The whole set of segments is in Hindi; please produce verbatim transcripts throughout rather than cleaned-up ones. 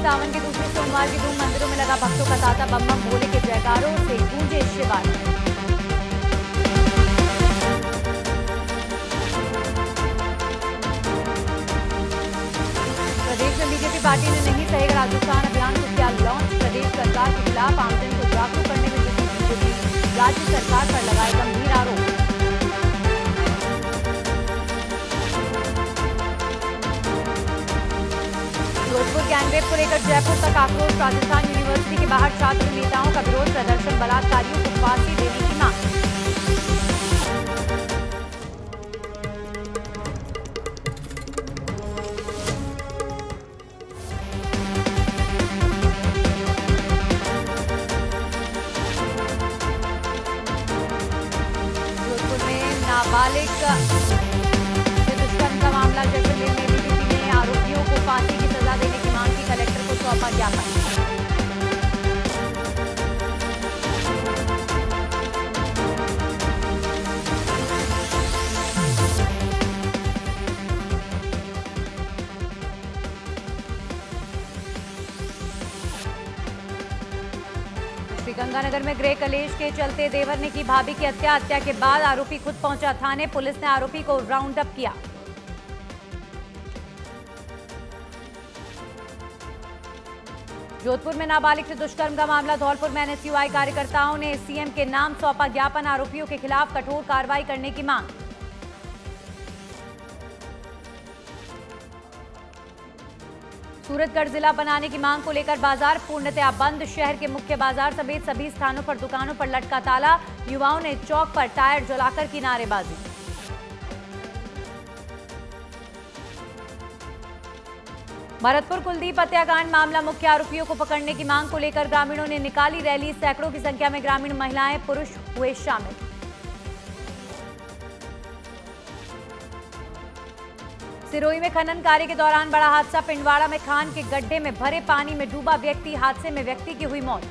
सावन के दूसरे सोमवार के धूम मंदिरों में लगा भक्तों का तांता। बम बम भोले के जयकारों से गूंजे शिवालय। प्रदेश में बीजेपी पार्टी ने नहीं सहेगा राजस्थान अभियान को किया लॉन्च। प्रदेश सरकार के खिलाफ आमजन को जागरूक करने में जुटी बीजेपी, राज्य सरकार पर लगाए गंभीर आरोप। जोधपुर गैंगरेप को लेकर जयपुर तक आक्रोश। राजस्थान यूनिवर्सिटी के बाहर छात्र नेताओं का विरोध प्रदर्शन। बलात्कारियों को फांसी देने की मांग। जोधपुर में नाबालिग से दुष्कर्म का मामला। जैसलमेर में डीजीपी ने आरोपियों को फांसी की सजा देने की मांग की। कलेक्टर को सौंपा ज्ञापन। श्रीगंगानगर में गृह कलेश के चलते देवर ने की भाभी की हत्या। हत्या के बाद आरोपी खुद पहुंचा थाने। पुलिस ने आरोपी को राउंड अप किया। जोधपुर में नाबालिग से दुष्कर्म का मामला। धौलपुर में एनएसयूआई कार्यकर्ताओं ने सीएम के नाम सौंपा ज्ञापन। आरोपियों के खिलाफ कठोर कार्रवाई करने की मांग। सूरतगढ़ जिला बनाने की मांग को लेकर बाजार पूर्णतया बंद। शहर के मुख्य बाजार समेत सभी स्थानों पर दुकानों पर लटका ताला। युवाओं ने चौक पर टायर जलाकर की नारेबाजी। भरतपुर कुलदीप हत्याकांड मामला। मुख्य आरोपियों को पकड़ने की मांग को लेकर ग्रामीणों ने निकाली रैली। सैकड़ों की संख्या में ग्रामीण महिलाएं पुरुष हुए शामिल। सिरोही में खनन कार्य के दौरान बड़ा हादसा। पिंडवाड़ा में खान के गड्ढे में भरे पानी में डूबा व्यक्ति। हादसे में व्यक्ति की हुई मौत।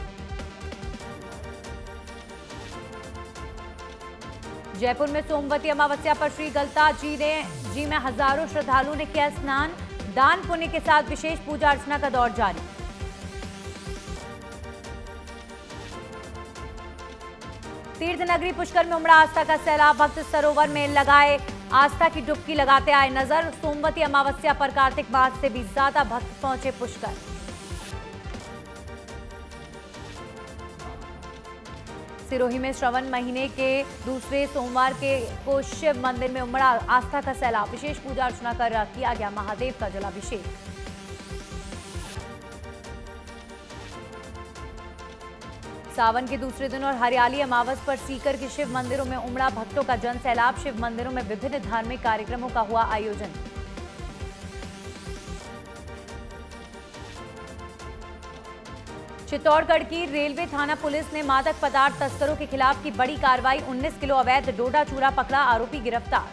जयपुर में सोमवती अमावस्या पर श्री गलता जी ने जी में हजारों श्रद्धालुओं ने किया स्नान। दान पुण्य के साथ विशेष पूजा अर्चना का दौर जारी। तीर्थ नगरी पुष्कर में उमड़ा आस्था का सैलाब। भक्त सरोवर में लगाए आस्था की डुबकी लगाते आए नजर। सोमवती अमावस्या पर कार्तिक मास से भी ज्यादा भक्त पहुंचे पुष्कर। सिरोही में श्रवण महीने के दूसरे सोमवार के को शिव मंदिर में उमड़ा आस्था का सैलाब। विशेष पूजा अर्चना कर किया गया महादेव का जलाभिषेक। सावन के दूसरे दिन और हरियाली अमावस पर सीकर के शिव मंदिरों में उमड़ा भक्तों का जन सैलाब। शिव मंदिरों में विभिन्न धार्मिक कार्यक्रमों का हुआ आयोजन। चित्तौड़गढ़ की रेलवे थाना पुलिस ने मादक पदार्थ तस्करों के खिलाफ की बड़ी कार्रवाई। उन्नीस किलो अवैध डोडा चूरा पकड़ा। आरोपी गिरफ्तार।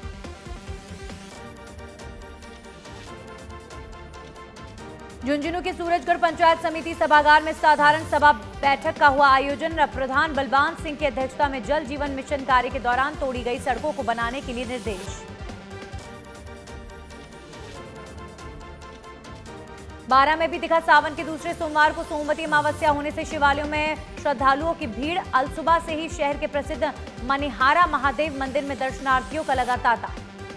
झुंझुनू के सूरजगढ़ पंचायत समिति सभागार में साधारण सभा बैठक का हुआ आयोजन। प्रधान बलवान सिंह की अध्यक्षता में जल जीवन मिशन कार्य के दौरान तोड़ी गई सड़कों को बनाने के लिए निर्देश। बारह में भी दिखा सावन के दूसरे सोमवार को सोमवती अमावस्या होने से शिवालयों में श्रद्धालुओं की भीड़। अलसुबह से ही शहर के प्रसिद्ध मनिहारा महादेव मंदिर में दर्शनार्थियों का लगा तांता।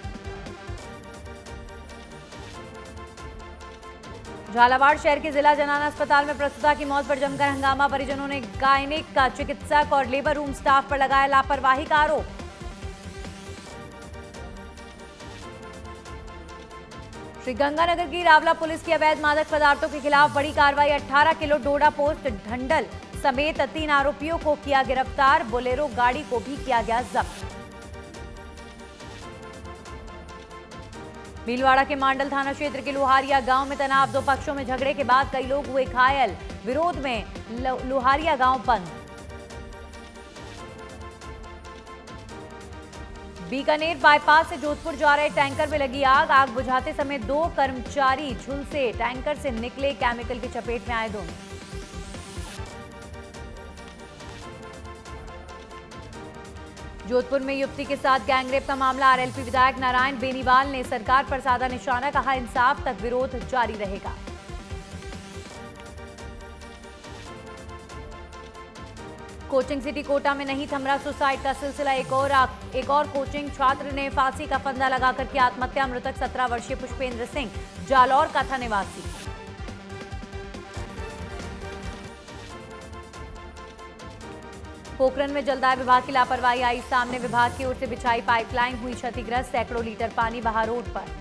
झालावाड़ शहर के जिला जनाना अस्पताल में प्रसूता की मौत पर जमकर हंगामा। परिजनों ने गायनिक का चिकित्सक और लेबर रूम स्टाफ पर लगाया लापरवाही का आरोप। श्रीगंगानगर की रावला पुलिस की अवैध मादक पदार्थों के खिलाफ बड़ी कार्रवाई। अठारह किलो डोडा पोस्ट ढंडल समेत तीन आरोपियों को किया गिरफ्तार। बोलेरो गाड़ी को भी किया गया जब्त। भीलवाड़ा के मांडल थाना क्षेत्र के लोहारिया गांव में तनाव। दो पक्षों में झगड़े के बाद कई लोग हुए घायल। विरोध में लोहारिया गांव बंद। बीकानेर बाईपास से जोधपुर जा रहे टैंकर में लगी आग। आग बुझाते समय दो कर्मचारी झुलसे। टैंकर से निकले केमिकल की चपेट में आए दोनों। जोधपुर में युवती के साथ गैंगरेप का मामला। आरएलपी विधायक नारायण बेनीवाल ने सरकार पर साधा निशाना। कहा इंसाफ तक विरोध जारी रहेगा। कोचिंग सिटी कोटा में नहीं थम रहा सुसाइड का सिलसिला। एक और एक और कोचिंग छात्र ने फांसी का फंदा लगाकर किया आत्महत्या। मृतक सत्रह वर्षीय पुष्पेंद्र सिंह जालौर का था निवासी। पोखरण में जलदाय विभाग की लापरवाही आई सामने। विभाग की ओर से बिछाई पाइपलाइन हुई क्षतिग्रस्त। सैकड़ों लीटर पानी बहा रोड पर।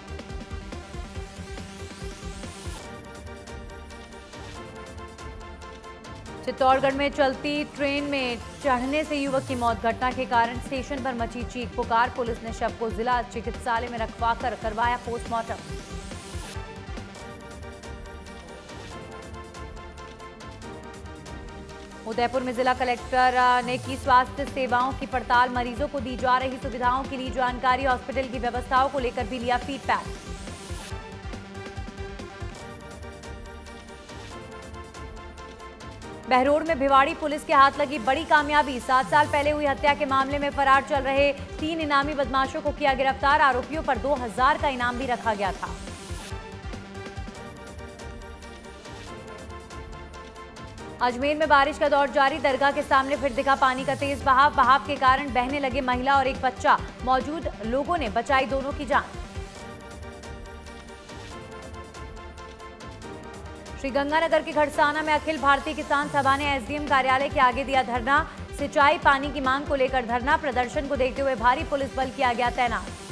चित्तौड़गढ़ में चलती ट्रेन में चढ़ने से युवक की मौत। घटना के कारण स्टेशन पर मची चीख पुकार। पुलिस ने शव को जिला चिकित्सालय में रखवाकर करवाया पोस्टमार्टम। उदयपुर में जिला कलेक्टर ने की स्वास्थ्य सेवाओं की पड़ताल। मरीजों को दी जा रही सुविधाओं की ली जानकारी। हॉस्पिटल की व्यवस्थाओं को लेकर भी लिया फीडबैक। बहरोड में भिवाड़ी पुलिस के हाथ लगी बड़ी कामयाबी। सात साल पहले हुई हत्या के मामले में फरार चल रहे तीन इनामी बदमाशों को किया गिरफ्तार। आरोपियों पर दो हजार का इनाम भी रखा गया था। अजमेर में बारिश का दौर जारी। दरगाह के सामने फिर दिखा पानी का तेज बहाव। बहाव के कारण बहने लगे महिला और एक बच्चा। मौजूद लोगों ने बचाई दोनों की जान। श्रीगंगानगर के खड़साना में अखिल भारतीय किसान सभा ने एसडीएम कार्यालय के आगे दिया धरना। सिंचाई पानी की मांग को लेकर धरना। प्रदर्शन को देखते हुए भारी पुलिस बल किया गया तैनात।